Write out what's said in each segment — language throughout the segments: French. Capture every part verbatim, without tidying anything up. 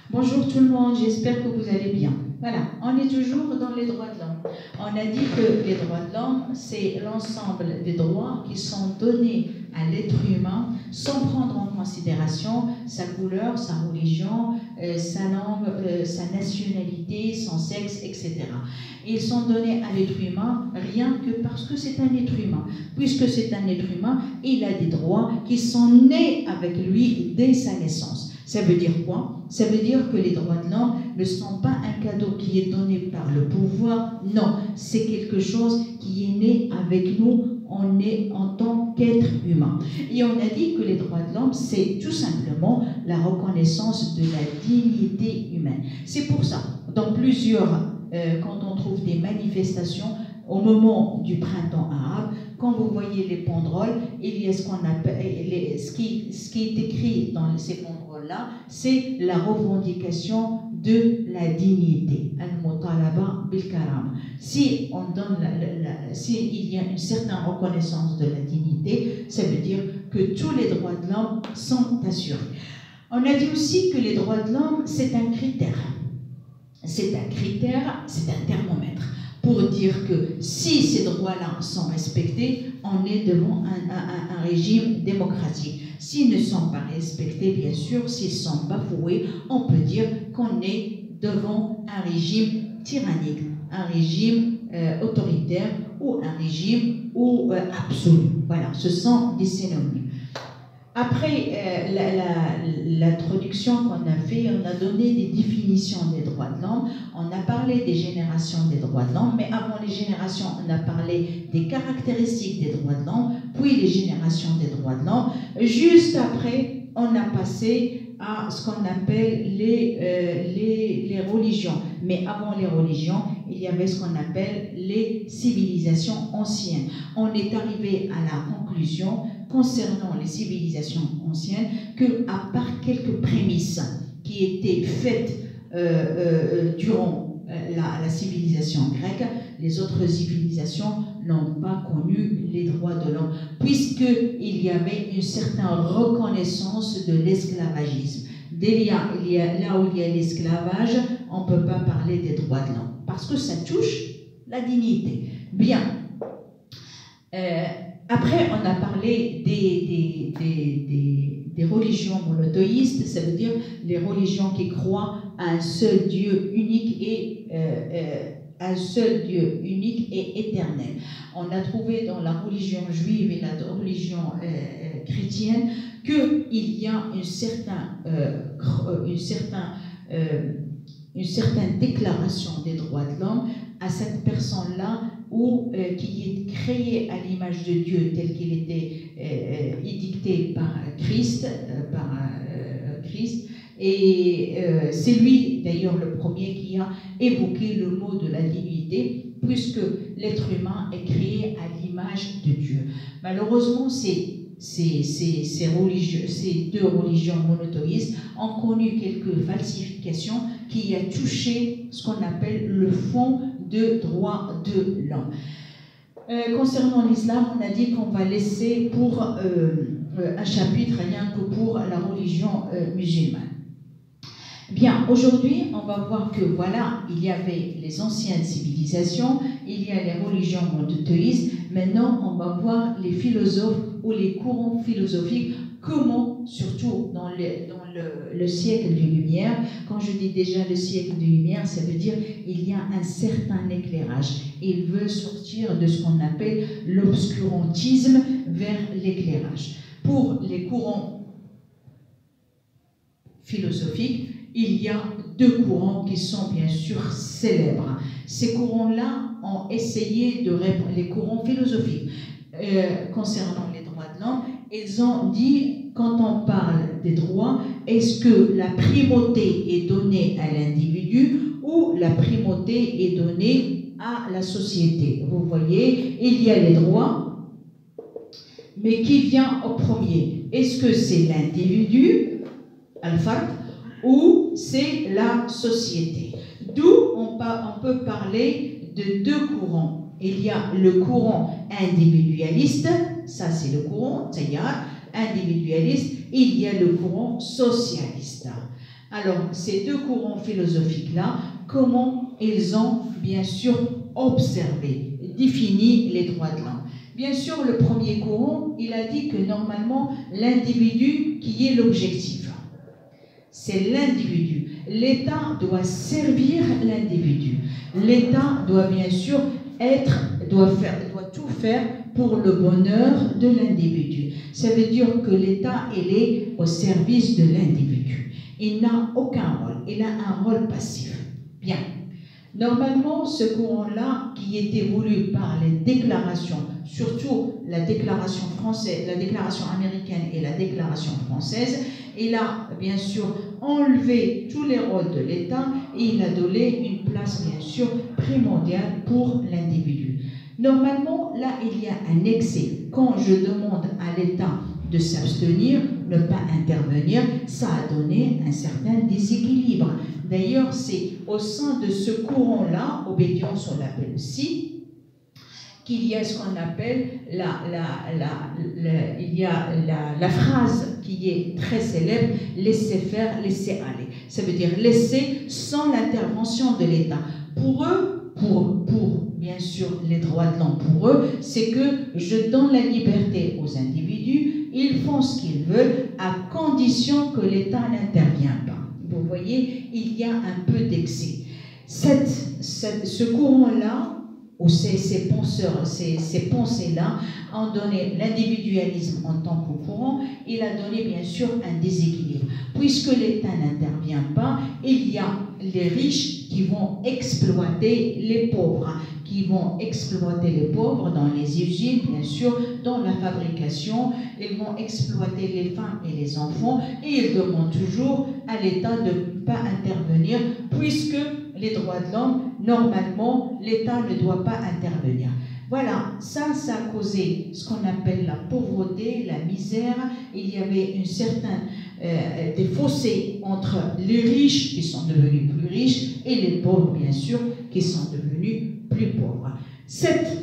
Bonjour tout le monde, j'espère que vous allez bien. Voilà, on est toujours dans les droits de l'homme. On a dit que les droits de l'homme, c'est l'ensemble des droits qui sont donnés à l'être humain sans prendre en considération sa couleur, sa religion, euh, sa langue, euh, sa nationalité, son sexe, et cetera. Ils sont donnés à l'être humain rien que parce que c'est un être humain. Puisque c'est un être humain, il a des droits qui sont nés avec lui dès sa naissance. Ça veut dire quoi? Ça veut dire que les droits de l'homme ne sont pas un cadeau qui est donné par le pouvoir. Non, c'est quelque chose qui est né avec nous. On est en tant qu'être humain. Et on a dit que les droits de l'homme, c'est tout simplement la reconnaissance de la dignité humaine. C'est pour ça, dans plusieurs, euh, quand on trouve des manifestations, au moment du printemps arabe, quand vous voyez les banderoles, il y a ce qu'on appelle, les, ce, qui, ce qui est écrit dans ces banderoles-là, c'est la revendication de la dignité. Al-Mutalaba bil-Karam. Si on donne, la, la, la, si il y a une certaine reconnaissance de la dignité, ça veut dire que tous les droits de l'homme sont assurés. On a dit aussi que les droits de l'homme, c'est un critère. C'est un critère, c'est un thermomètre. Pour dire que si ces droits-là sont respectés, on est devant un, un, un régime démocratique. S'ils ne sont pas respectés, bien sûr, s'ils sont bafoués, on peut dire qu'on est devant un régime tyrannique, un régime euh, autoritaire ou un régime ou, euh, absolu. Voilà, ce sont des synonymes. Après euh, l'introduction qu'on a fait, on a donné des définitions des droits de l'homme, on a parlé des générations des droits de l'homme, mais avant les générations, on a parlé des caractéristiques des droits de l'homme, puis les générations des droits de l'homme. Juste après, on a passé à ce qu'on appelle les, euh, les, les religions. Mais avant les religions, il y avait ce qu'on appelle les civilisations anciennes. On est arrivé à la conclusion concernant les civilisations anciennes que, à part quelques prémices qui étaient faites euh, euh, durant la, la civilisation grecque, les autres civilisations n'ont pas connu les droits de l'homme, puisqu'il y avait une certaine reconnaissance de l'esclavagisme. Dès là, il y a, là où il y a l'esclavage, on ne peut pas parler des droits de l'homme, parce que ça touche la dignité. Bien. Euh, Après, on a parlé des, des, des, des, des religions monothéistes, ça veut dire les religions qui croient à un seul Dieu unique et euh, euh, un seul Dieu unique et éternel. On a trouvé dans la religion juive et la religion euh, chrétienne qu'il y a une certaine, euh, une certaine, euh, une certaine déclaration des droits de l'homme à cette personne-là, ou euh, qui est créé à l'image de Dieu tel qu'il était euh, édicté par Christ, euh, par euh, Christ. Et euh, c'est lui d'ailleurs le premier qui a évoqué le mot de la dignité, puisque l'être humain est créé à l'image de Dieu. Malheureusement, ces, ces, ces, ces, religieux, ces deux religions monothéistes ont connu quelques falsifications qui a touché ce qu'on appelle le fond de droits de l'homme. Euh, concernant l'islam, on a dit qu'on va laisser pour euh, euh, un chapitre rien que pour la religion euh, musulmane. Bien, aujourd'hui, on va voir que voilà, il y avait les anciennes civilisations, il y a les religions monothéistes. Maintenant, on va voir les philosophes ou les courants philosophiques, comment, surtout dans, les, dans le, le siècle des Lumières. Quand je dis déjà le siècle des Lumières, ça veut dire qu'il y a un certain éclairage. Ils veulent sortir de ce qu'on appelle l'obscurantisme vers l'éclairage. Pour les courants philosophiques, il y a deux courants qui sont bien sûr célèbres. Ces courants-là ont essayé de répondre, les courants philosophiques, euh, concernant les droits de l'homme, ils ont dit, quand on parle des droits, est-ce que la primauté est donnée à l'individu ou la primauté est donnée à la société? Vous voyez, il y a les droits, mais qui vient au premier? Est-ce que c'est l'individu, al-fard, ou c'est la société? D'où on, on peut parler de deux courants. Il y a le courant individualiste, ça c'est le courant tayyar, individualiste, il y a le courant socialiste. Alors, ces deux courants philosophiques-là, comment ils ont bien sûr observé, défini les droits de l'homme. Bien sûr, le premier courant, il a dit que normalement, l'individu qui est l'objectif, c'est l'individu. L'État doit servir l'individu. L'État doit bien sûr être, doit faire, doit tout faire pour le bonheur de l'individu. Ça veut dire que l'État, il est au service de l'individu. Il n'a aucun rôle, il a un rôle passif. Bien. Normalement, ce courant-là, qui était voulu par les déclarations, surtout la déclaration française, la déclaration américaine et la déclaration française, il a bien sûr enlevé tous les rôles de l'État et il a donné une place bien sûr primordiale pour l'individu. Normalement, là, il y a un excès. Quand je demande à l'État de s'abstenir, ne pas intervenir, ça a donné un certain déséquilibre. D'ailleurs, c'est au sein de ce courant-là, obédience on l'appelle aussi, qu'il y a ce qu'on appelle la, la, la, la, il y a la, la phrase qui est très célèbre, laisser faire, laisser aller. Ça veut dire laisser sans l'intervention de l'État. Pour eux, pour, pour bien sûr les droits de l'homme pour eux, c'est que je donne la liberté aux individus, ils font ce qu'ils veulent à condition que l'État n'intervient pas. Vous voyez, il y a un peu d'excès. Cette, cette, ce courant-là, ou ces, ces penseurs, ces, ces pensées-là, ont donné l'individualisme en tant que courant, il a donné bien sûr un déséquilibre. Puisque l'État n'intervient pas, il y a les riches qui vont exploiter les pauvres, qui vont exploiter les pauvres dans les usines, bien sûr, dans la fabrication, ils vont exploiter les femmes et les enfants, et ils demandent toujours à l'État de ne pas intervenir, puisque les droits de l'homme, normalement, l'État ne doit pas intervenir. Voilà, ça, ça a causé ce qu'on appelle la pauvreté, la misère. Il y avait une certaine, euh, des fossés entre les riches qui sont devenus plus riches et les pauvres, bien sûr, qui sont devenus plus pauvres. Cette,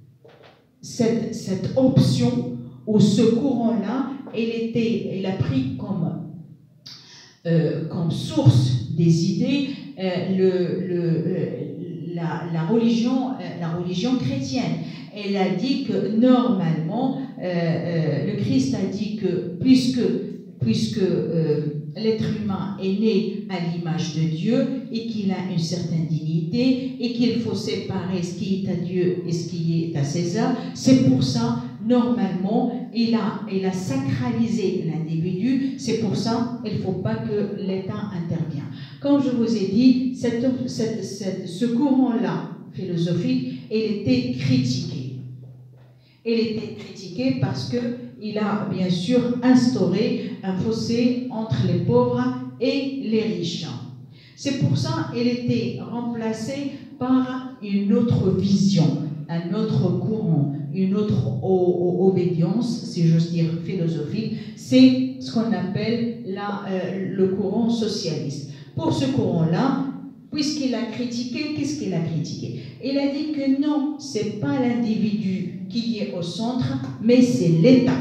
cette, cette option ou ce courant-là, il, était, il a pris comme, euh, comme source des idées euh, le, le, euh, la, la, religion, euh, la religion chrétienne. Elle a dit que normalement, euh, euh, le Christ a dit que puisque, puisque euh, l'être humain est né à l'image de Dieu et qu'il a une certaine dignité et qu'il faut séparer ce qui est à Dieu et ce qui est à César, c'est pour ça, normalement, il a, il a sacralisé l'individu, c'est pour ça qu'il ne faut pas que l'État intervienne. Comme je vous ai dit, cette, cette, cette, ce courant-là philosophique, il était critiqué. Il était critiqué parce qu'il a bien sûr instauré un fossé entre les pauvres et les riches. C'est pour ça qu'il était remplacé par une autre vision, un autre courant, une autre obédience, si j'ose dire philosophique, c'est ce qu'on appelle la, euh, le courant socialiste. Pour ce courant-là, puisqu'il a critiqué, qu'est-ce qu'il a critiqué? Il a dit que non, ce n'est pas l'individu qui est au centre, mais c'est l'État.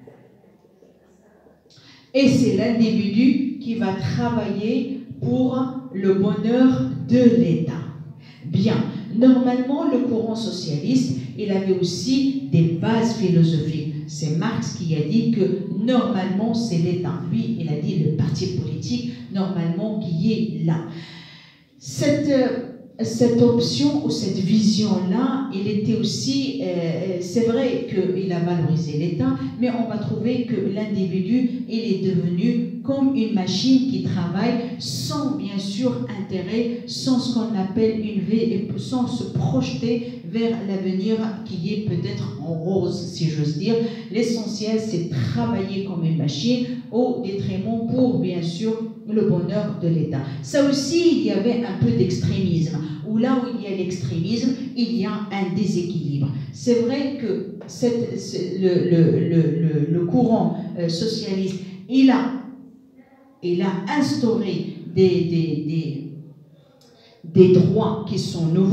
Et c'est l'individu qui va travailler pour le bonheur de l'État. Bien, normalement, le courant socialiste, il avait aussi des bases philosophiques. C'est Marx qui a dit que normalement, c'est l'État. Lui, il a dit le parti politique, normalement, qui est là. Cette, cette option ou cette vision-là, il était aussi, euh, c'est vrai qu'il a valorisé l'État, mais on va trouver que l'individu, il est devenu comme une machine qui travaille sans, bien sûr, intérêt, sans ce qu'on appelle une vie, sans se projeter vers l'avenir qui est peut-être en rose, si j'ose dire. L'essentiel, c'est travailler comme une machine au détriment pour, bien sûr, le bonheur de l'État. Ça aussi, il y avait un peu d'extrémisme, où là où il y a l'extrémisme, il y a un déséquilibre. C'est vrai que cette, le, le, le, le courant socialiste, il a, il a instauré des, des, des, des droits qui sont nouveaux,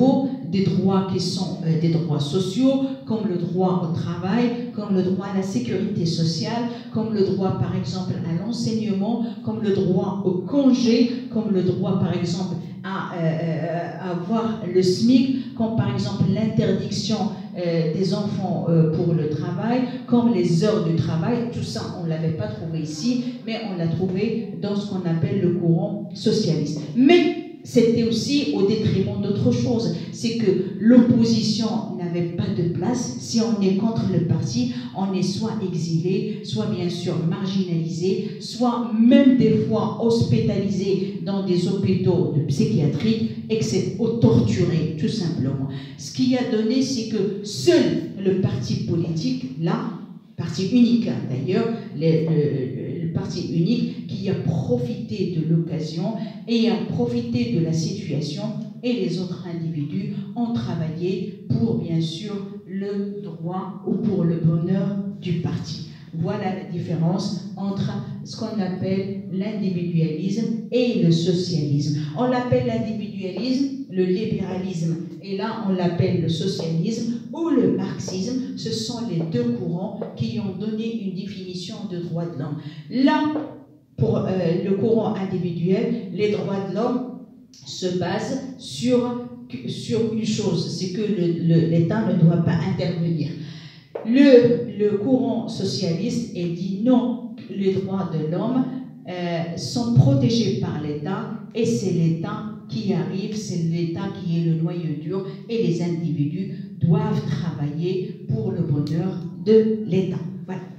des droits qui sont euh, des droits sociaux, comme le droit au travail, comme le droit à la sécurité sociale, comme le droit par exemple à l'enseignement, comme le droit au congé, comme le droit par exemple à, euh, à avoir le SMIC, comme par exemple l'interdiction euh, des enfants euh, pour le travail, comme les heures du travail. Tout ça, on ne l'avait pas trouvé ici, mais on l'a trouvé dans ce qu'on appelle le courant socialiste. Mais c'était aussi au détriment d'autre chose, c'est que l'opposition n'avait pas de place. Si on est contre le parti, on est soit exilé, soit bien sûr marginalisé, soit même des fois hospitalisé dans des hôpitaux de psychiatrie, et que c'est torturé, tout simplement. Ce qui a donné, c'est que seul le parti politique, là, parti unique hein, d'ailleurs, le, le, le parti unique qui a profité de l'occasion et a profité de la situation, et les autres individus ont travaillé pour bien sûr le droit ou pour le bonheur du parti. Voilà la différence entre ce qu'on appelle l'individualisme et le socialisme. On l'appelle l'individualisme, le libéralisme, et là on l'appelle le socialisme ou le marxisme. Ce sont les deux courants qui ont donné une définition de droits de l'homme. Là, pour euh, le courant individuel, les droits de l'homme se basent sur, sur une chose, c'est que l'État ne doit pas intervenir. Le, le courant socialiste est dit non, les droits de l'homme euh, sont protégés par l'État et c'est l'État qui arrive, c'est l'État qui est le noyau dur et les individus doivent travailler pour le bonheur de l'État. Voilà.